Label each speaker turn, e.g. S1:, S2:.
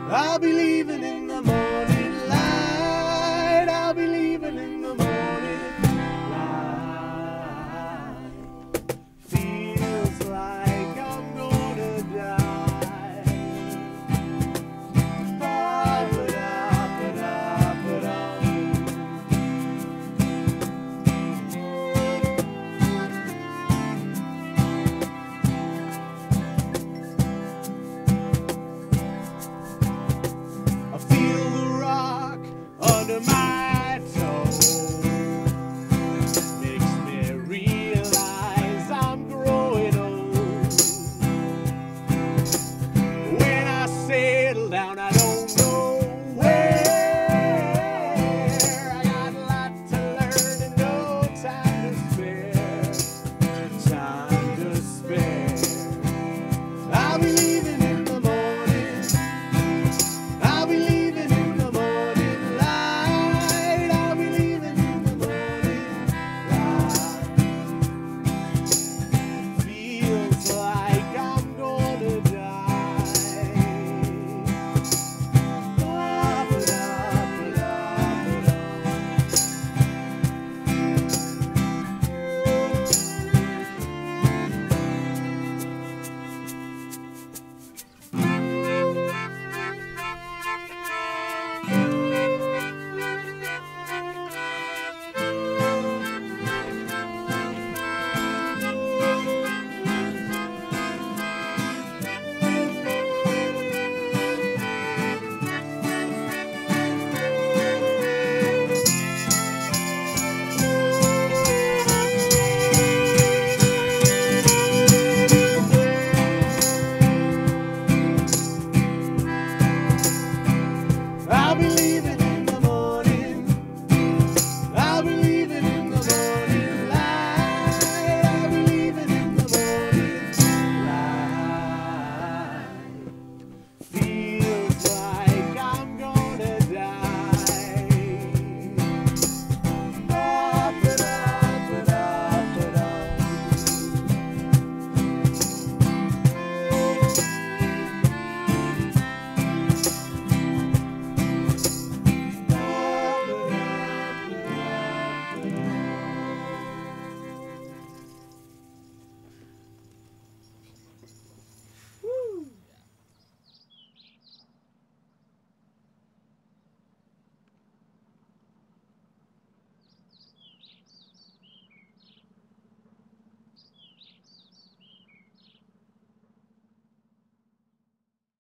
S1: I'll be leaving in the morning light. I'll be leaving in the morning light. Feels like I'm gonna die. Ba-ba-da-ba-da-ba-da. I feel the rock under my toe. Makes me realize I'm growing old. When I settle down, I don't know where. I got a lot to learn and no time to spare. Time to spare. I'll be leaving in the morning. I'll be leaving in the morning light. I'll be leaving in the morning light. Feels like I'm gonna die. Ba-ba-da-ba-da-ba-da. I'll be leaving.